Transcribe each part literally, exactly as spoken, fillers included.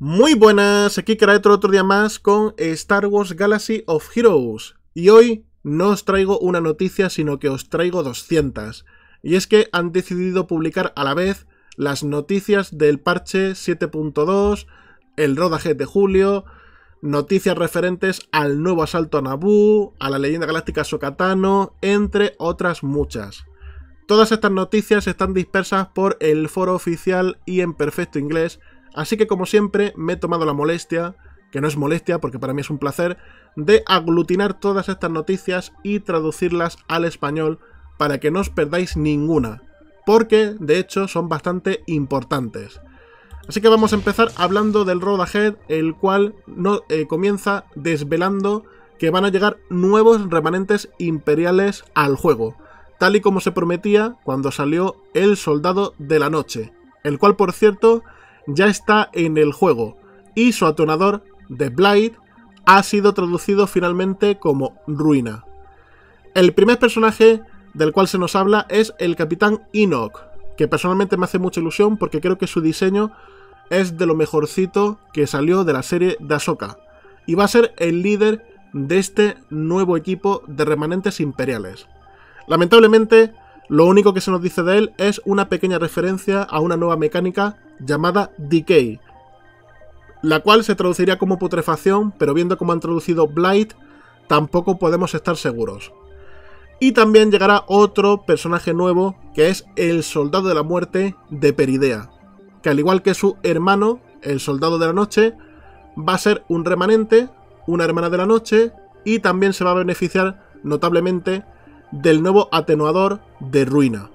Muy buenas, aquí Kraetro otro día más con Star Wars Galaxy of Heroes. Y hoy no os traigo una noticia, sino que os traigo doscientas. Y es que han decidido publicar a la vez las noticias del parche siete punto dos, el Road Ahead de julio, noticias referentes al nuevo asalto a Naboo, a la leyenda galáctica Ahsoka Tano, entre otras muchas. Todas estas noticias están dispersas por el foro oficial y en perfecto inglés, así que como siempre me he tomado la molestia, que no es molestia porque para mí es un placer, de aglutinar todas estas noticias y traducirlas al español para que no os perdáis ninguna, porque de hecho son bastante importantes. Así que vamos a empezar hablando del Road Ahead, el cual no, eh, comienza desvelando que van a llegar nuevos remanentes imperiales al juego, tal y como se prometía cuando salió el Soldado de la Noche, el cual por cierto ya está en el juego, y su atonador, The Blade, ha sido traducido finalmente como Ruina. El primer personaje del cual se nos habla es el Capitán Enoch, que personalmente me hace mucha ilusión porque creo que su diseño es de lo mejorcito que salió de la serie de Ahsoka, y va a ser el líder de este nuevo equipo de remanentes imperiales. Lamentablemente, lo único que se nos dice de él es una pequeña referencia a una nueva mecánica llamada Decay, la cual se traduciría como putrefacción, pero viendo cómo han traducido Blight, tampoco podemos estar seguros. Y también llegará otro personaje nuevo, que es el Soldado de la Muerte de Peridea, que al igual que su hermano, el Soldado de la Noche, va a ser un remanente, una hermana de la noche, y también se va a beneficiar notablemente del nuevo atenuador de Ruina.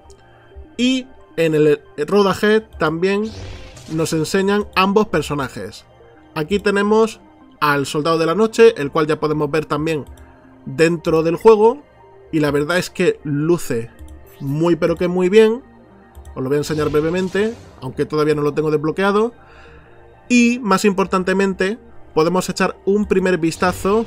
Y en el Road Ahead también nos enseñan ambos personajes. Aquí tenemos al Soldado de la Noche, el cual ya podemos ver también dentro del juego, y la verdad es que luce muy pero que muy bien. Os lo voy a enseñar brevemente, aunque todavía no lo tengo desbloqueado. Y más importantemente, podemos echar un primer vistazo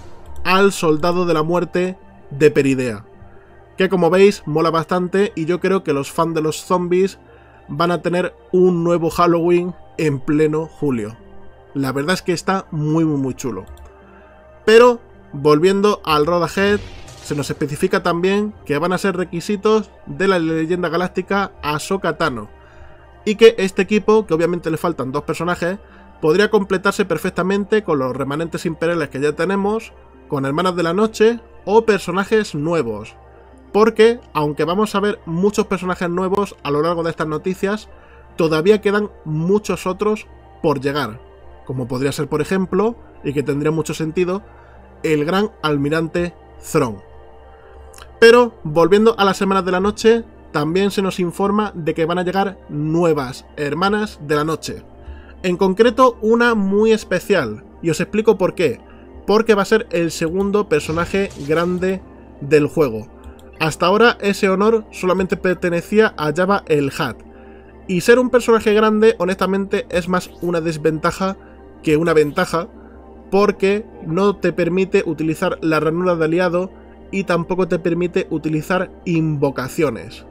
al Soldado de la Muerte de Peridea, que como veis mola bastante, y yo creo que los fans de los zombies van a tener un nuevo Halloween en pleno julio. La verdad es que está muy muy muy chulo. Pero volviendo al Road Ahead, se nos especifica también que van a ser requisitos de la leyenda galáctica Ahsoka Tano, y que este equipo, que obviamente le faltan dos personajes, podría completarse perfectamente con los remanentes imperiales que ya tenemos, con Hermanas de la Noche o personajes nuevos, porque aunque vamos a ver muchos personajes nuevos a lo largo de estas noticias, todavía quedan muchos otros por llegar, como podría ser por ejemplo, y que tendría mucho sentido, el Gran Almirante Thrawn. Pero volviendo a las Hermanas de la Noche, también se nos informa de que van a llegar nuevas Hermanas de la Noche, en concreto una muy especial, y os explico por qué. Porque va a ser el segundo personaje grande del juego. Hasta ahora ese honor solamente pertenecía a Jabba el Hutt, y ser un personaje grande honestamente es más una desventaja que una ventaja, porque no te permite utilizar la ranura de aliado y tampoco te permite utilizar invocaciones.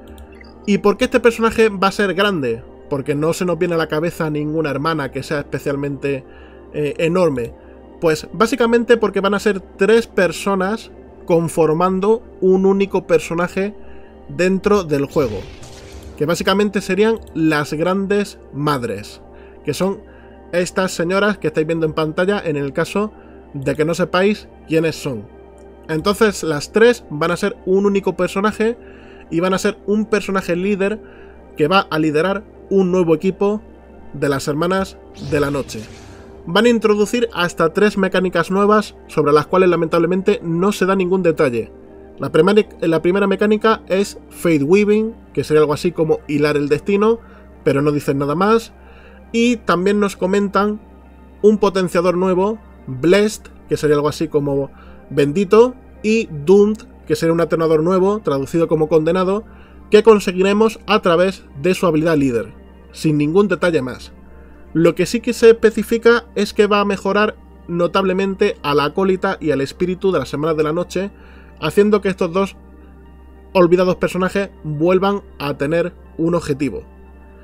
¿Y por qué este personaje va a ser grande? Porque no se nos viene a la cabeza ninguna hermana que sea especialmente eh, enorme. Pues básicamente porque van a ser tres personas conformando un único personaje dentro del juego, que básicamente serían las grandes madres, que son estas señoras que estáis viendo en pantalla en el caso de que no sepáis quiénes son. Entonces las tres van a ser un único personaje y van a ser un personaje líder que va a liderar un nuevo equipo de las Hermanas de la Noche. Van a introducir hasta tres mecánicas nuevas sobre las cuales lamentablemente no se da ningún detalle. La, la primera mecánica es Fate Weaving, que sería algo así como hilar el destino, pero no dicen nada más. Y también nos comentan un potenciador nuevo, Blessed, que sería algo así como bendito, y Doomed, que sería un atenuador nuevo, traducido como condenado, que conseguiremos a través de su habilidad líder, sin ningún detalle más. Lo que sí que se especifica es que va a mejorar notablemente a la acólita y al espíritu de las Hermanas de la Noche, haciendo que estos dos olvidados personajes vuelvan a tener un objetivo.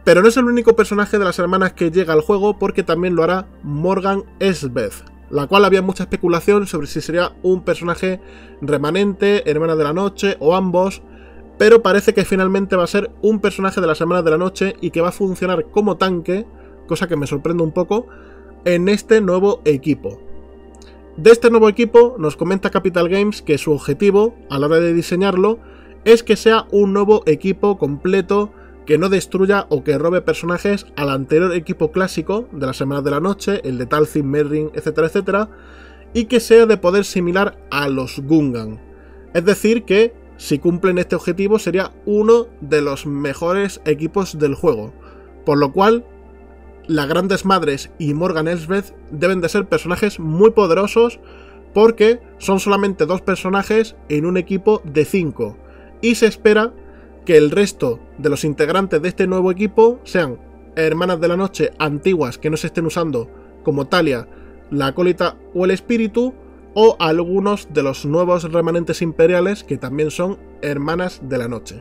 Pero no es el único personaje de las hermanas que llega al juego, porque también lo hará Morgan Elsbeth, la cual había mucha especulación sobre si sería un personaje remanente, hermana de la noche o ambos, pero parece que finalmente va a ser un personaje de las hermanas de la noche y que va a funcionar como tanque, cosa que me sorprende un poco, en este nuevo equipo. De este nuevo equipo nos comenta Capital Games que su objetivo a la hora de diseñarlo es que sea un nuevo equipo completo, que no destruya o que robe personajes al anterior equipo clásico de las hermanas de la noche, el de Talzin, Merrin, etcétera, etcétera, y que sea de poder similar a los Gungan. Es decir, que si cumplen este objetivo sería uno de los mejores equipos del juego, por lo cual las Grandes Madres y Morgan Elsbeth deben de ser personajes muy poderosos, porque son solamente dos personajes en un equipo de cinco, y se espera que el resto de los integrantes de este nuevo equipo sean hermanas de la noche antiguas que no se estén usando, como Talia, la acólita o el espíritu, o algunos de los nuevos remanentes imperiales que también son hermanas de la noche.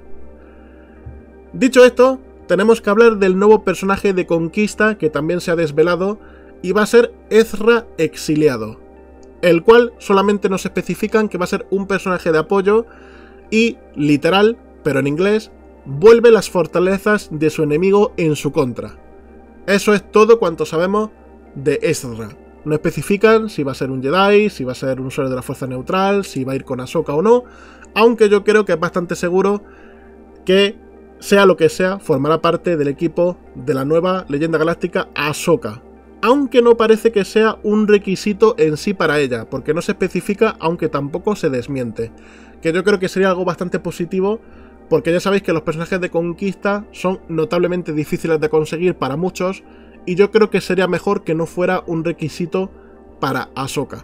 Dicho esto, tenemos que hablar del nuevo personaje de conquista que también se ha desvelado, y va a ser Ezra Exiliado, el cual solamente nos especifican que va a ser un personaje de apoyo y, literal, pero en inglés, vuelve las fortalezas de su enemigo en su contra. Eso es todo cuanto sabemos de Ezra. No especifican si va a ser un Jedi, si va a ser un usuario de la fuerza neutral, si va a ir con Ahsoka o no, aunque yo creo que es bastante seguro que, sea lo que sea, formará parte del equipo de la nueva leyenda galáctica Ahsoka. Aunque no parece que sea un requisito en sí para ella, porque no se especifica, aunque tampoco se desmiente. Que yo creo que sería algo bastante positivo, porque ya sabéis que los personajes de conquista son notablemente difíciles de conseguir para muchos, y yo creo que sería mejor que no fuera un requisito para Ahsoka.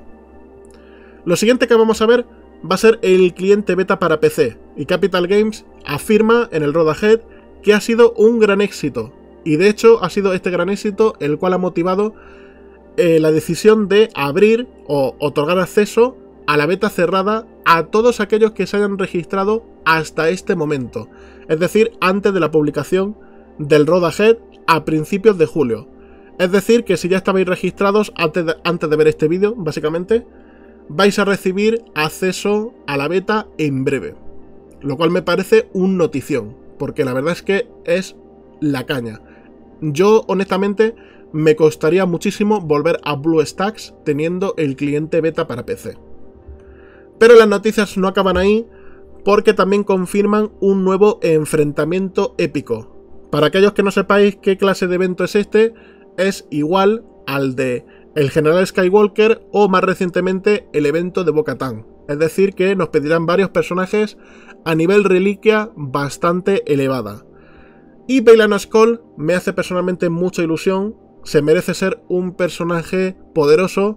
Lo siguiente que vamos a ver va a ser el cliente beta para P C, y Capital Games afirma en el Road Ahead que ha sido un gran éxito, y de hecho ha sido este gran éxito el cual ha motivado eh, la decisión de abrir o otorgar acceso a la beta cerrada a todos aquellos que se hayan registrado hasta este momento, es decir, antes de la publicación del Road Ahead a principios de julio. Es decir, que si ya estabais registrados antes de, antes de ver este vídeo, básicamente, vais a recibir acceso a la beta en breve, lo cual me parece un notición, porque la verdad es que es la caña. Yo, honestamente, me costaría muchísimo volver a BlueStacks teniendo el cliente beta para P C. Pero las noticias no acaban ahí, porque también confirman un nuevo enfrentamiento épico. Para aquellos que no sepáis qué clase de evento es este, es igual al de el General Skywalker o más recientemente el evento de Bo-Katan. Es decir, que nos pedirán varios personajes a nivel reliquia bastante elevada. Y Baylan Skoll me hace personalmente mucha ilusión, se merece ser un personaje poderoso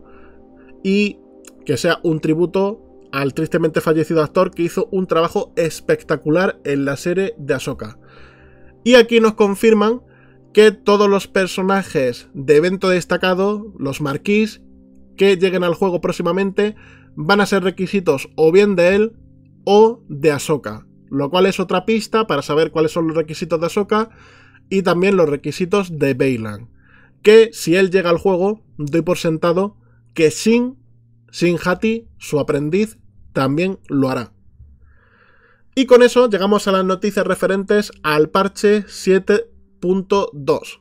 y que sea un tributo al tristemente fallecido actor que hizo un trabajo espectacular en la serie de Ahsoka. Y aquí nos confirman que todos los personajes de evento destacado, los marquís, que lleguen al juego próximamente, van a ser requisitos o bien de él o de Ahsoka, lo cual es otra pista para saber cuáles son los requisitos de Ahsoka y también los requisitos de Baylan, que si él llega al juego, doy por sentado que Shin, Shin Hati, su aprendiz, también lo hará. Y con eso llegamos a las noticias referentes al parche siete punto dos.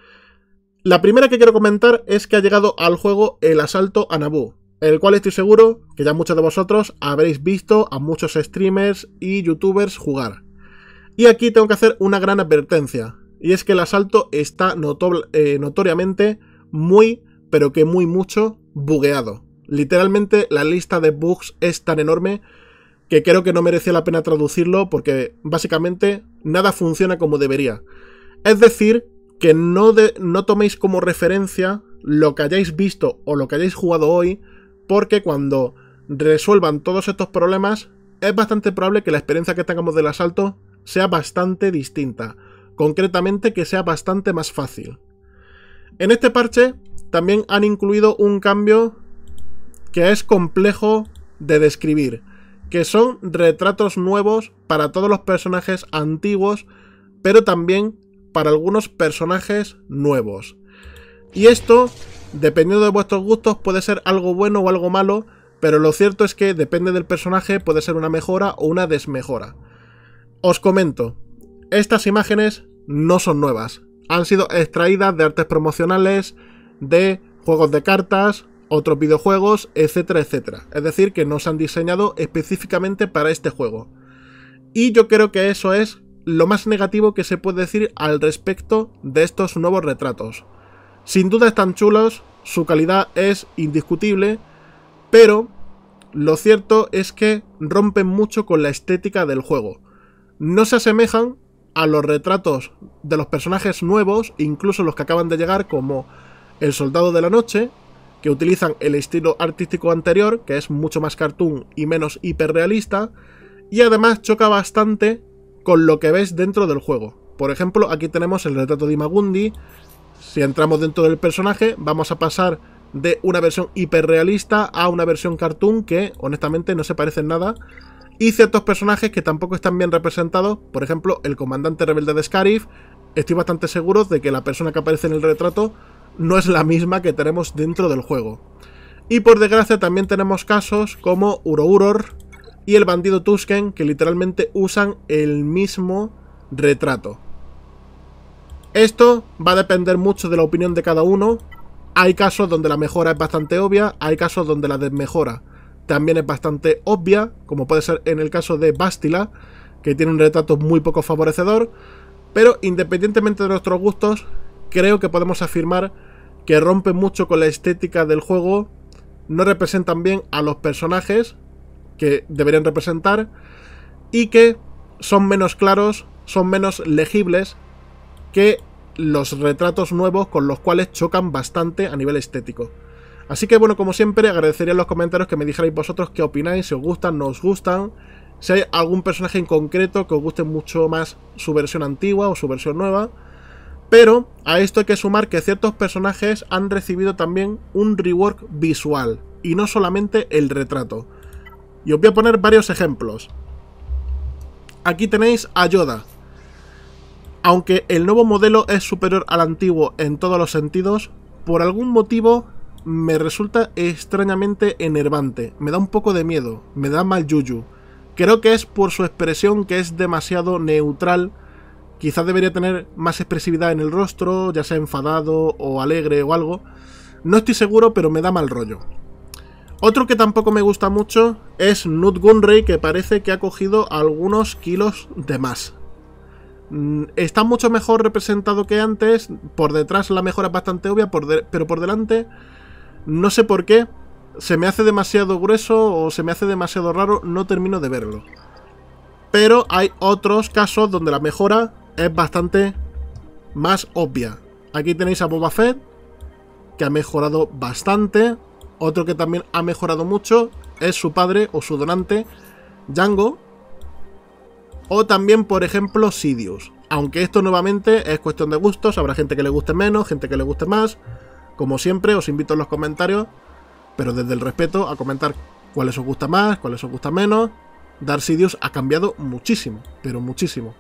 La primera que quiero comentar es que ha llegado al juego el asalto a Naboo, el cual estoy seguro que ya muchos de vosotros habréis visto a muchos streamers y youtubers jugar. Y aquí tengo que hacer una gran advertencia, y es que el asalto está noto- eh, notoriamente muy, pero que muy mucho, bugueado. Literalmente la lista de bugs es tan enorme que creo que no merece la pena traducirlo porque básicamente nada funciona como debería. Es decir, que no, de, no toméis como referencia lo que hayáis visto o lo que hayáis jugado hoy, porque cuando resuelvan todos estos problemas es bastante probable que la experiencia que tengamos del asalto sea bastante distinta, concretamente que sea bastante más fácil. En este parche también han incluido un cambio que es complejo de describir, que son retratos nuevos para todos los personajes antiguos, pero también para algunos personajes nuevos. Y esto, dependiendo de vuestros gustos, puede ser algo bueno o algo malo, pero lo cierto es que depende del personaje, puede ser una mejora o una desmejora. Os comento, estas imágenes no son nuevas, han sido extraídas de artes promocionales, de juegos de cartas, otros videojuegos, etcétera, etcétera. Es decir, que no se han diseñado específicamente para este juego. Y yo creo que eso es lo más negativo que se puede decir al respecto de estos nuevos retratos. Sin duda están chulos, su calidad es indiscutible, pero lo cierto es que rompen mucho con la estética del juego. No se asemejan a los retratos de los personajes nuevos, incluso los que acaban de llegar, como el Soldado de la Noche, que utilizan el estilo artístico anterior, que es mucho más cartoon y menos hiperrealista, y además choca bastante con lo que ves dentro del juego. Por ejemplo, aquí tenemos el retrato de Imagundi. Si entramos dentro del personaje, vamos a pasar de una versión hiperrealista a una versión cartoon que, honestamente, no se parecen nada. Y ciertos personajes que tampoco están bien representados, por ejemplo, el comandante rebelde de Scarif, estoy bastante seguro de que la persona que aparece en el retrato no es la misma que tenemos dentro del juego. Y por desgracia también tenemos casos como Uro-Uror y el bandido Tusken, que literalmente usan el mismo retrato. Esto va a depender mucho de la opinión de cada uno. Hay casos donde la mejora es bastante obvia, hay casos donde la desmejora también es bastante obvia, como puede ser en el caso de Bastila, que tiene un retrato muy poco favorecedor, pero independientemente de nuestros gustos, creo que podemos afirmar que rompen mucho con la estética del juego, no representan bien a los personajes que deberían representar y que son menos claros, son menos legibles que los retratos nuevos, con los cuales chocan bastante a nivel estético. Así que bueno, como siempre, agradecería en los comentarios que me dijerais vosotros qué opináis, si os gustan, no os gustan, si hay algún personaje en concreto que os guste mucho más su versión antigua o su versión nueva. Pero a esto hay que sumar que ciertos personajes han recibido también un rework visual, y no solamente el retrato. Y os voy a poner varios ejemplos. Aquí tenéis a Yoda. Aunque el nuevo modelo es superior al antiguo en todos los sentidos, por algún motivo me resulta extrañamente enervante. Me da un poco de miedo, me da mal yuyu. Creo que es por su expresión, que es demasiado neutral. Quizás debería tener más expresividad en el rostro, ya sea enfadado o alegre o algo. No estoy seguro, pero me da mal rollo. Otro que tampoco me gusta mucho es Nute Gunray, que parece que ha cogido algunos kilos de más. Está mucho mejor representado que antes. Por detrás la mejora es bastante obvia, por de- pero por delante no sé por qué. Se me hace demasiado grueso o se me hace demasiado raro, no termino de verlo. Pero hay otros casos donde la mejora es bastante más obvia. Aquí tenéis a Boba Fett, que ha mejorado bastante. Otro que también ha mejorado mucho es su padre o su donante, Jango. O también, por ejemplo, Sidious. Aunque esto nuevamente es cuestión de gustos, habrá gente que le guste menos, gente que le guste más. Como siempre, os invito en los comentarios, pero desde el respeto, a comentar cuáles os gusta más, cuáles os gusta menos. Darth Sidious ha cambiado muchísimo, pero muchísimo.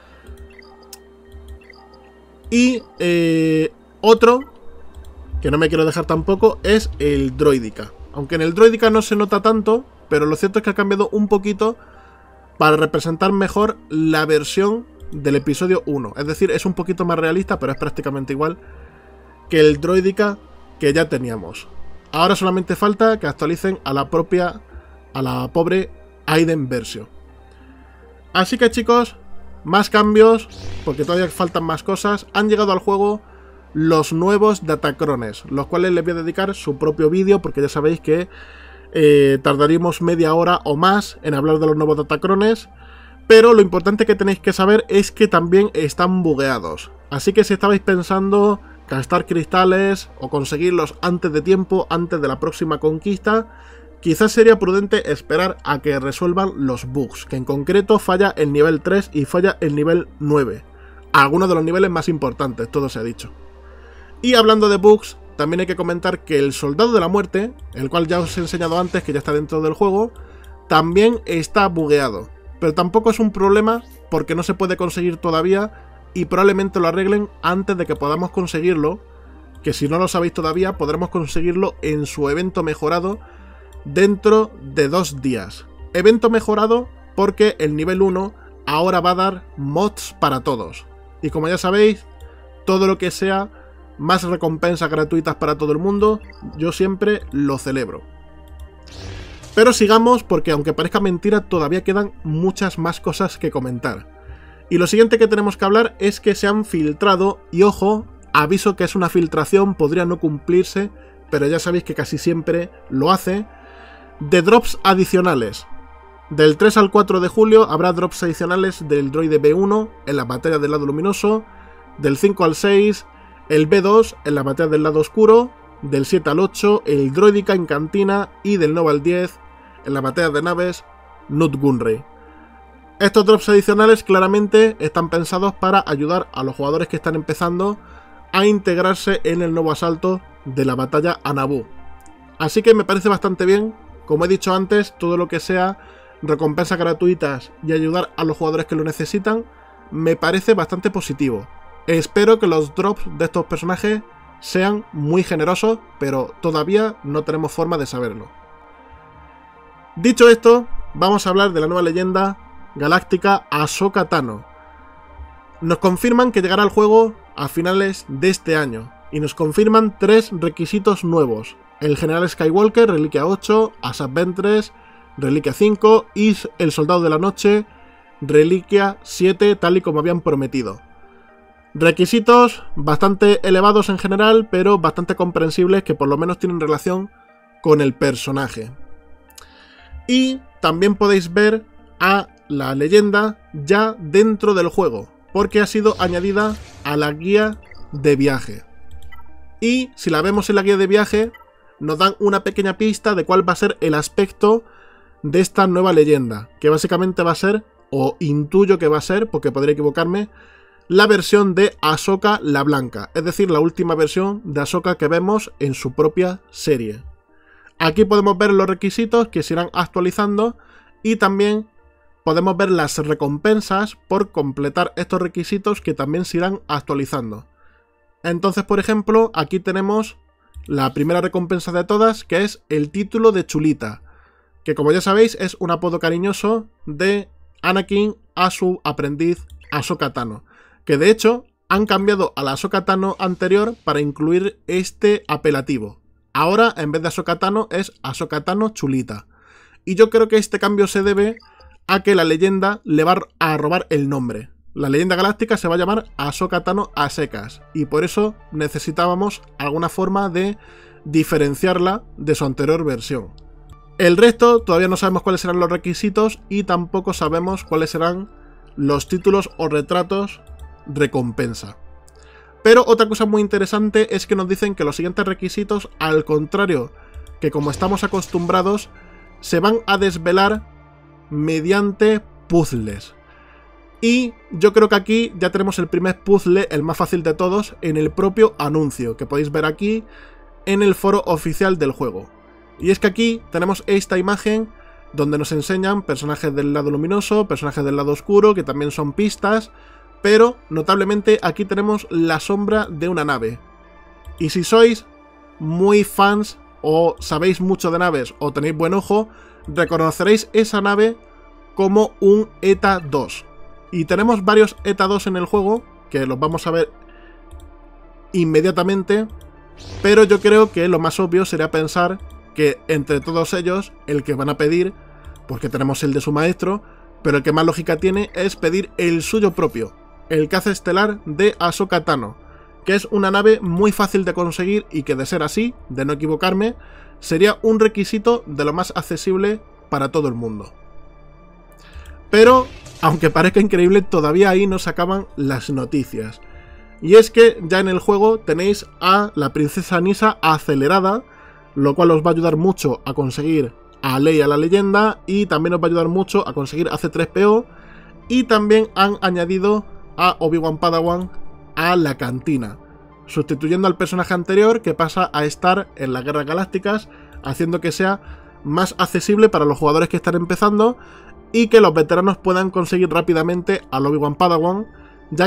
Y eh, otro, que no me quiero dejar tampoco, es el Droideka. Aunque en el Droideka no se nota tanto, pero lo cierto es que ha cambiado un poquito para representar mejor la versión del episodio uno. Es decir, es un poquito más realista, pero es prácticamente igual que el Droideka que ya teníamos. Ahora solamente falta que actualicen a la propia, a la pobre Iden Versio. Así que chicos, más cambios, porque todavía faltan más cosas. Han llegado al juego los nuevos Datacrones, los cuales les voy a dedicar su propio vídeo, porque ya sabéis que eh, tardaríamos media hora o más en hablar de los nuevos Datacrones. Pero lo importante que tenéis que saber es que también están bugueados. Así que si estabais pensando gastar cristales o conseguirlos antes de tiempo, antes de la próxima conquista, quizás sería prudente esperar a que resuelvan los bugs, que en concreto falla el nivel tres y falla el nivel nueve. Algunos de los niveles más importantes, todo se ha dicho. Y hablando de bugs, también hay que comentar que el Soldado de la Muerte, el cual ya os he enseñado antes, que ya está dentro del juego, también está bugueado. Pero tampoco es un problema porque no se puede conseguir todavía y probablemente lo arreglen antes de que podamos conseguirlo, que si no lo sabéis todavía podremos conseguirlo en su evento mejorado dentro de dos días. Evento mejorado porque el nivel uno ahora va a dar mods para todos. Y como ya sabéis, todo lo que sea más recompensas gratuitas para todo el mundo, yo siempre lo celebro. Pero sigamos porque aunque parezca mentira, todavía quedan muchas más cosas que comentar. Y lo siguiente que tenemos que hablar es que se han filtrado, y ojo, aviso que es una filtración, podría no cumplirse, pero ya sabéis que casi siempre lo hace, de drops adicionales. Del tres al cuatro de julio habrá drops adicionales del droide B uno en la batalla del lado luminoso, del cinco al seis el B dos en la batalla del lado oscuro, del siete al ocho el droidica en cantina y del nueve al diez en la batalla de naves Nute Gunray. Estos drops adicionales claramente están pensados para ayudar a los jugadores que están empezando a integrarse en el nuevo asalto de la batalla a Naboo. Así que me parece bastante bien, como he dicho antes, todo lo que sea recompensas gratuitas y ayudar a los jugadores que lo necesitan, me parece bastante positivo. Espero que los drops de estos personajes sean muy generosos, pero todavía no tenemos forma de saberlo. Dicho esto, vamos a hablar de la nueva leyenda galáctica Ahsoka Tano. Nos confirman que llegará al juego a finales de este año, y nos confirman tres requisitos nuevos: el General Skywalker, Reliquia ocho, Asajj Ventress, Reliquia cinco, y el Soldado de la Noche, Reliquia siete, tal y como habían prometido. Requisitos bastante elevados en general, pero bastante comprensibles, que por lo menos tienen relación con el personaje. Y también podéis ver a la leyenda ya dentro del juego, porque ha sido añadida a la guía de viaje. Y si la vemos en la guía de viaje, nos dan una pequeña pista de cuál va a ser el aspecto de esta nueva leyenda, que básicamente va a ser, o intuyo que va a ser, porque podría equivocarme, la versión de Ahsoka la Blanca, es decir, la última versión de Ahsoka que vemos en su propia serie. Aquí podemos ver los requisitos que se irán actualizando y también podemos ver las recompensas por completar estos requisitos que también se irán actualizando. Entonces, por ejemplo, aquí tenemos la primera recompensa de todas, que es el título de Chulita, que como ya sabéis es un apodo cariñoso de Anakin a su aprendiz Ahsoka Tano, que de hecho han cambiado a la Ahsoka Tano anterior para incluir este apelativo. Ahora, en vez de Ahsoka Tano, es Ahsoka Tano Chulita. Y yo creo que este cambio se debe a que la leyenda le va a robar el nombre. La leyenda galáctica se va a llamar Ahsoka Tano a secas, y por eso necesitábamos alguna forma de diferenciarla de su anterior versión. El resto todavía no sabemos cuáles serán los requisitos y tampoco sabemos cuáles serán los títulos o retratos recompensa. Pero otra cosa muy interesante es que nos dicen que los siguientes requisitos, al contrario que como estamos acostumbrados, se van a desvelar mediante puzzles. Y yo creo que aquí ya tenemos el primer puzzle, el más fácil de todos, en el propio anuncio, que podéis ver aquí en el foro oficial del juego. Y es que aquí tenemos esta imagen donde nos enseñan personajes del lado luminoso, personajes del lado oscuro, que también son pistas, pero notablemente aquí tenemos la sombra de una nave. Y si sois muy fans o sabéis mucho de naves o tenéis buen ojo, reconoceréis esa nave como un ETA dos. Y tenemos varios ETA dos en el juego, que los vamos a ver inmediatamente, pero yo creo que lo más obvio sería pensar que entre todos ellos, el que van a pedir, porque tenemos el de su maestro, pero el que más lógica tiene es pedir el suyo propio, el caza estelar de Ahsoka Tano, que es una nave muy fácil de conseguir y que, de ser así, de no equivocarme, sería un requisito de lo más accesible para todo el mundo. Pero, aunque parezca increíble, todavía ahí no se acaban las noticias. Y es que ya en el juego tenéis a la princesa Nyssa acelerada, lo cual os va a ayudar mucho a conseguir a Leia la leyenda y también os va a ayudar mucho a conseguir a C tres P O, y también han añadido a Obi-Wan Padawan a la cantina, sustituyendo al personaje anterior que pasa a estar en las guerras galácticas, haciendo que sea más accesible para los jugadores que están empezando y que los veteranos puedan conseguir rápidamente al Obi-Wan Padawan, ya que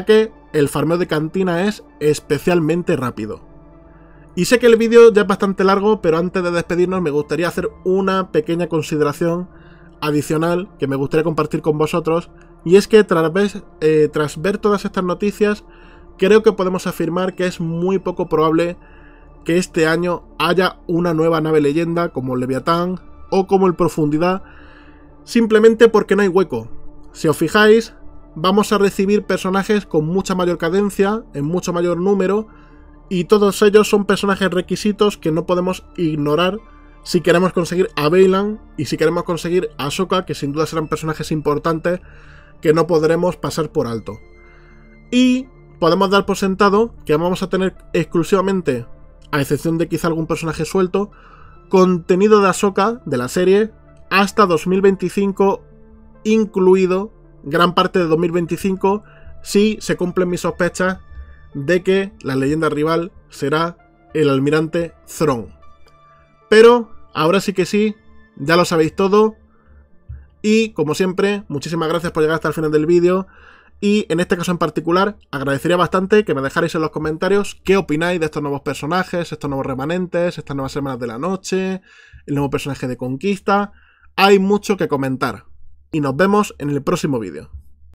el farmeo de cantina es especialmente rápido. Y sé que el vídeo ya es bastante largo, pero antes de despedirnos me gustaría hacer una pequeña consideración adicional que me gustaría compartir con vosotros, y es que tras ver, eh, tras ver todas estas noticias, creo que podemos afirmar que es muy poco probable que este año haya una nueva nave leyenda como el Leviatán o como el Profundidad, simplemente porque no hay hueco. Si os fijáis, vamos a recibir personajes con mucha mayor cadencia, en mucho mayor número, y todos ellos son personajes requisitos que no podemos ignorar si queremos conseguir a Vaylan y si queremos conseguir a Ahsoka, que sin duda serán personajes importantes que no podremos pasar por alto. Y podemos dar por sentado que vamos a tener exclusivamente, a excepción de quizá algún personaje suelto, contenido de Ahsoka de la serie hasta dos mil veinticinco, incluido gran parte de dos mil veinticinco, si se cumplen mis sospechas de que la leyenda rival será el almirante Thrawn. Pero ahora sí que sí, ya lo sabéis todo. Y como siempre, muchísimas gracias por llegar hasta el final del vídeo. Y en este caso en particular, agradecería bastante que me dejarais en los comentarios qué opináis de estos nuevos personajes, estos nuevos remanentes, estas nuevas Hermanas de la Noche, el nuevo personaje de Conquista. Hay mucho que comentar. Y nos vemos en el próximo vídeo.